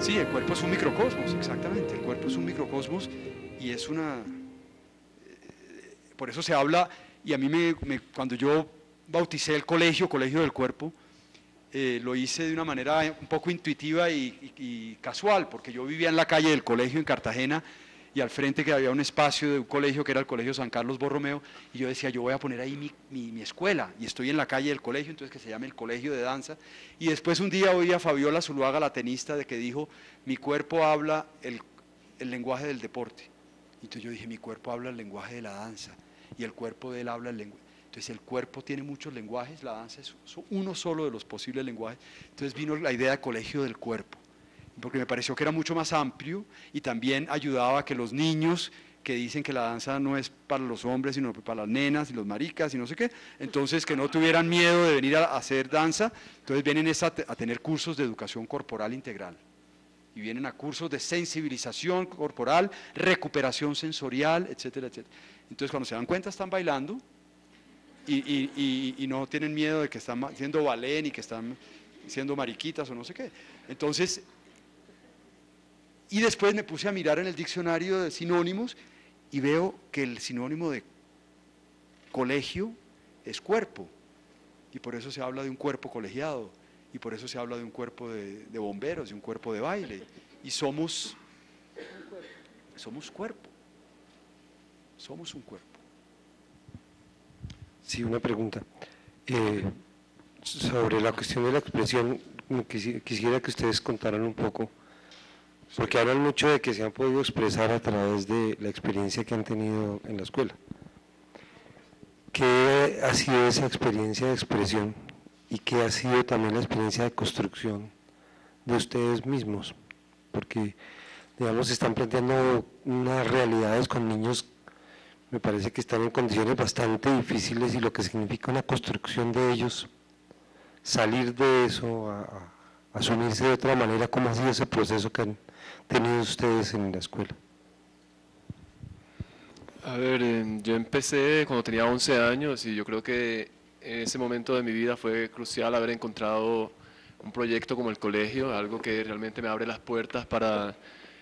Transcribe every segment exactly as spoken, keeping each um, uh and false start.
Sí, el cuerpo es un microcosmos, exactamente, el cuerpo es un microcosmos y es una... Por eso se habla, y a mí me, me, cuando yo bauticé el colegio, Colegio del Cuerpo, eh, lo hice de una manera un poco intuitiva y, y, y casual, porque yo vivía en la calle del colegio en Cartagena, y al frente que había un espacio de un colegio que era el Colegio San Carlos Borromeo, y yo decía, yo voy a poner ahí mi, mi, mi escuela, y estoy en la calle del colegio, entonces que se llame el Colegio de Danza, y después un día oí a Fabiola Zuluaga, la tenista, de que dijo, mi cuerpo habla el, el lenguaje del deporte, entonces yo dije, mi cuerpo habla el lenguaje de la danza, y el cuerpo de él habla el lenguaje, entonces el cuerpo tiene muchos lenguajes, la danza es uno solo de los posibles lenguajes, entonces vino la idea de Colegio del Cuerpo, porque me pareció que era mucho más amplio y también ayudaba a que los niños que dicen que la danza no es para los hombres, sino para las nenas y los maricas y no sé qué, entonces que no tuvieran miedo de venir a hacer danza, entonces vienen a, a tener cursos de educación corporal integral, y vienen a cursos de sensibilización corporal, recuperación sensorial, etcétera, etcétera. Entonces cuando se dan cuenta están bailando y, y, y, y no tienen miedo de que están haciendo ballet ni que están siendo mariquitas o no sé qué. Entonces, y después me puse a mirar en el diccionario de sinónimos y veo que el sinónimo de colegio es cuerpo, y por eso se habla de un cuerpo colegiado, y por eso se habla de un cuerpo de, de bomberos, de un cuerpo de baile, y somos, somos cuerpo, somos un cuerpo. Sí, una pregunta. Eh, sobre la cuestión de la expresión, quisiera que ustedes contaran un poco, porque hablan mucho de que se han podido expresar a través de la experiencia que han tenido en la escuela. ¿Qué ha sido esa experiencia de expresión y qué ha sido también la experiencia de construcción de ustedes mismos? Porque, digamos, están planteando unas realidades con niños, me parece que están en condiciones bastante difíciles, y lo que significa una construcción de ellos, salir de eso, a, a asumirse de otra manera. ¿Cómo ha sido ese proceso que han tenido ustedes en la escuela? A ver, eh, yo empecé cuando tenía once años y yo creo que en ese momento de mi vida fue crucial haber encontrado un proyecto como el colegio, algo que realmente me abre las puertas para,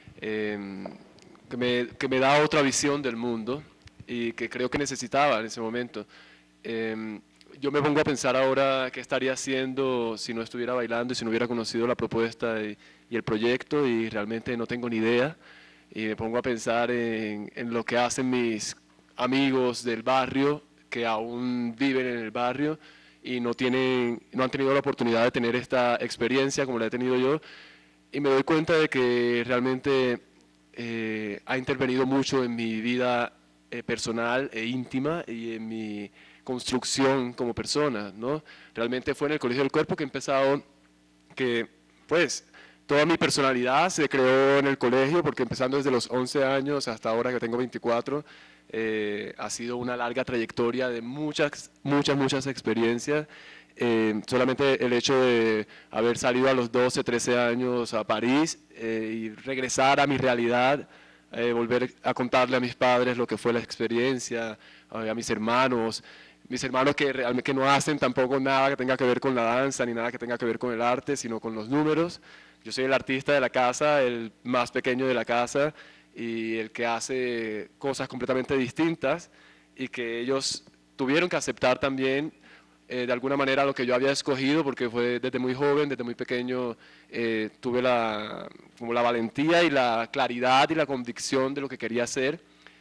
eh, que, me, que me da otra visión del mundo y que creo que necesitaba en ese momento. Eh, yo me pongo a pensar ahora qué estaría haciendo si no estuviera bailando y si no hubiera conocido la propuesta y, y el proyecto, y realmente no tengo ni idea. Y me pongo a pensar en, en lo que hacen mis amigos del barrio, que aún viven en el barrio y no, tienen, no han tenido la oportunidad de tener esta experiencia como la he tenido yo, y me doy cuenta de que realmente eh, ha intervenido mucho en mi vida eh, personal e íntima y en mi construcción como persona, ¿no? Realmente fue en el Colegio del Cuerpo que he empezado, que pues toda mi personalidad se creó en el colegio, porque empezando desde los once años hasta ahora que tengo veinticuatro, eh, ha sido una larga trayectoria de muchas, muchas, muchas experiencias. Eh, solamente el hecho de haber salido a los doce, trece años a París eh, y regresar a mi realidad, eh, volver a contarle a mis padres lo que fue la experiencia, a, a mis hermanos, mis hermanos que realmente que no hacen tampoco nada que tenga que ver con la danza, ni nada que tenga que ver con el arte, sino con los números. Yo soy el artista de la casa, el más pequeño de la casa, y el que hace cosas completamente distintas, y que ellos tuvieron que aceptar también eh, de alguna manera lo que yo había escogido, porque fue desde muy joven, desde muy pequeño, eh, tuve la, como la valentía y la claridad y la convicción de lo que quería hacer,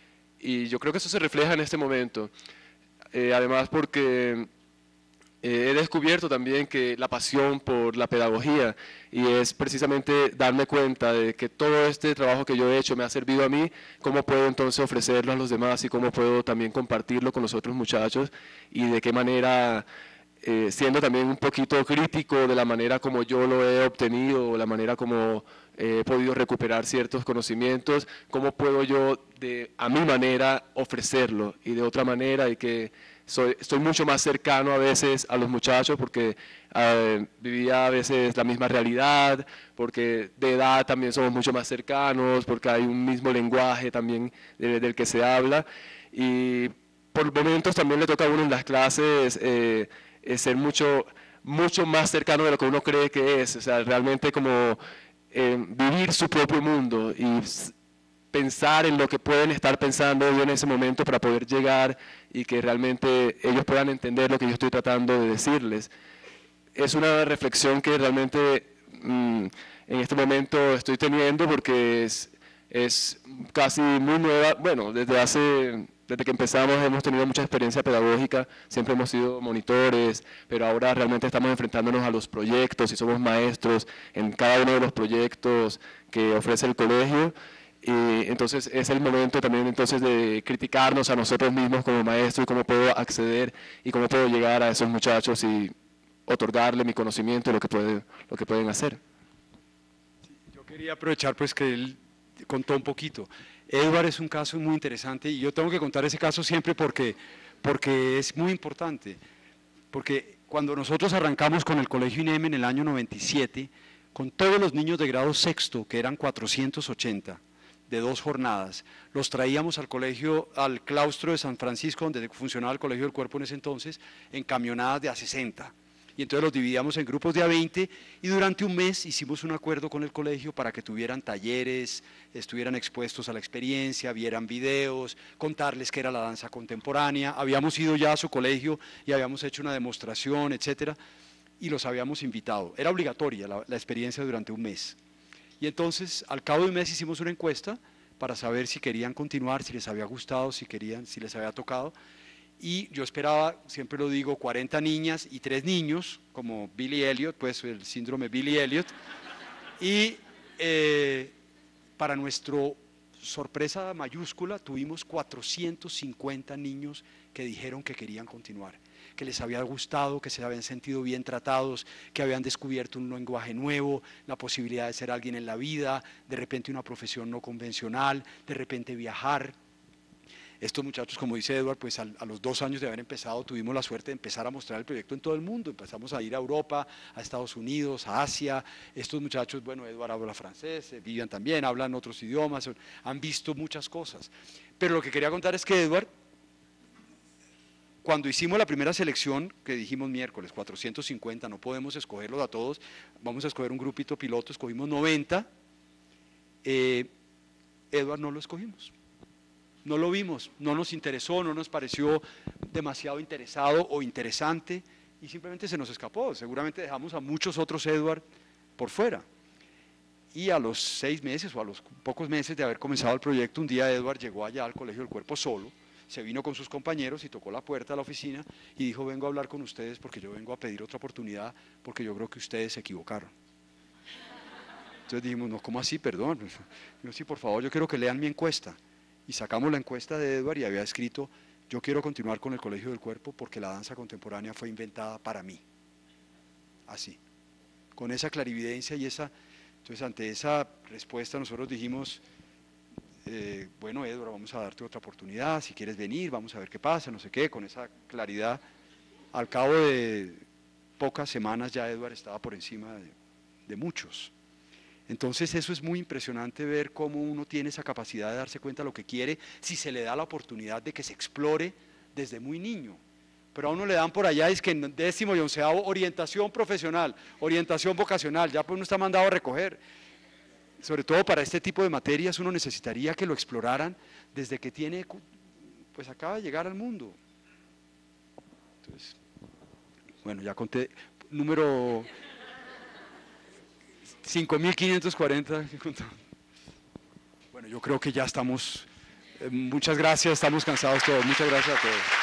y yo creo que eso se refleja en este momento. Eh, además porque eh, he descubierto también que la pasión por la pedagogía, y es precisamente darme cuenta de que todo este trabajo que yo he hecho me ha servido a mí, cómo puedo entonces ofrecerlo a los demás y cómo puedo también compartirlo con los otros muchachos, y de qué manera, eh, siendo también un poquito crítico de la manera como yo lo he obtenido, o la manera como eh, he podido recuperar ciertos conocimientos, cómo puedo yo de, a mi manera ofrecerlo, y de otra manera, y que soy, estoy mucho más cercano a veces a los muchachos, porque eh, vivía a veces la misma realidad, porque de edad también somos mucho más cercanos, porque hay un mismo lenguaje también de, del que se habla, y por momentos también le toca a uno en las clases eh, eh, ser mucho, mucho más cercano de lo que uno cree que es, o sea, realmente como eh, vivir su propio mundo y pensar en lo que pueden estar pensando ellos en ese momento para poder llegar y que realmente ellos puedan entender lo que yo estoy tratando de decirles. Es una reflexión que realmente mmm, en este momento estoy teniendo porque es, es casi muy nueva. Bueno, desde hace, desde que empezamos hemos tenido mucha experiencia pedagógica, siempre hemos sido monitores, pero ahora realmente estamos enfrentándonos a los proyectos y somos maestros en cada uno de los proyectos que ofrece el colegio. Y entonces es el momento también entonces de criticarnos a nosotros mismos como maestros y cómo puedo acceder y cómo puedo llegar a esos muchachos y otorgarle mi conocimiento y lo que, puede, lo que pueden hacer. Yo quería aprovechar pues que él contó un poquito. Edward es un caso muy interesante y yo tengo que contar ese caso siempre porque, porque es muy importante. Porque cuando nosotros arrancamos con el Colegio INEM en el año noventa y siete, con todos los niños de grado sexto, que eran cuatrocientos ochenta, de dos jornadas, los traíamos al colegio, al claustro de San Francisco, donde funcionaba el Colegio del Cuerpo en ese entonces, en camionadas de a sesenta. Y entonces los dividíamos en grupos de a veinte y durante un mes hicimos un acuerdo con el colegio para que tuvieran talleres, estuvieran expuestos a la experiencia, vieran videos, contarles qué era la danza contemporánea. Habíamos ido ya a su colegio y habíamos hecho una demostración, etcétera, y los habíamos invitado. Era obligatoria la, la experiencia durante un mes. Y entonces, al cabo de un mes hicimos una encuesta para saber si querían continuar, si les había gustado, si querían, si les había tocado. Y yo esperaba, siempre lo digo, cuarenta niñas y tres niños, como Billy Elliot, pues el síndrome Billy Elliot. Y eh, para nuestra sorpresa mayúscula, tuvimos cuatrocientos cincuenta niños que dijeron que querían continuar, que les había gustado, que se habían sentido bien tratados, que habían descubierto un lenguaje nuevo, la posibilidad de ser alguien en la vida, de repente una profesión no convencional, de repente viajar. Estos muchachos, como dice Edward, pues a, a los dos años de haber empezado tuvimos la suerte de empezar a mostrar el proyecto en todo el mundo. Empezamos a ir a Europa, a Estados Unidos, a Asia. Estos muchachos, bueno, Edward habla francés, Vivian también, hablan otros idiomas, han visto muchas cosas. Pero lo que quería contar es que Edward, cuando hicimos la primera selección, que dijimos miércoles, cuatrocientos cincuenta, no podemos escogerlos a todos, vamos a escoger un grupito piloto, escogimos noventa, eh, Edward no lo escogimos. No lo vimos, no nos interesó, no nos pareció demasiado interesado o interesante y simplemente se nos escapó. Seguramente dejamos a muchos otros Edward por fuera. Y a los seis meses o a los pocos meses de haber comenzado el proyecto, un día Edward llegó allá al Colegio del Cuerpo solo, se vino con sus compañeros y tocó la puerta de la oficina y dijo: vengo a hablar con ustedes porque yo vengo a pedir otra oportunidad porque yo creo que ustedes se equivocaron. Entonces dijimos: no, ¿cómo así? Perdón. Yo, sí, por favor, yo quiero que lean mi encuesta. Y sacamos la encuesta de Edward y había escrito: yo quiero continuar con el Colegio del Cuerpo porque la danza contemporánea fue inventada para mí. Así, con esa clarividencia y esa... Entonces, ante esa respuesta nosotros dijimos: eh, bueno, Edward, vamos a darte otra oportunidad, si quieres venir, vamos a ver qué pasa, no sé qué, con esa claridad. Al cabo de pocas semanas ya Edward estaba por encima de, de muchos. Entonces eso es muy impresionante ver cómo uno tiene esa capacidad de darse cuenta de lo que quiere si se le da la oportunidad de que se explore desde muy niño. Pero a uno le dan por allá, es que en décimo y onceavo, orientación profesional, orientación vocacional, ya pues uno está mandado a recoger. Sobre todo para este tipo de materias uno necesitaría que lo exploraran desde que tiene, pues acaba de llegar al mundo. Entonces, bueno, ya conté, número... cinco mil quinientos cuarenta. Bueno, yo creo que ya estamos, eh, muchas gracias, estamos cansados todos, muchas gracias a todos.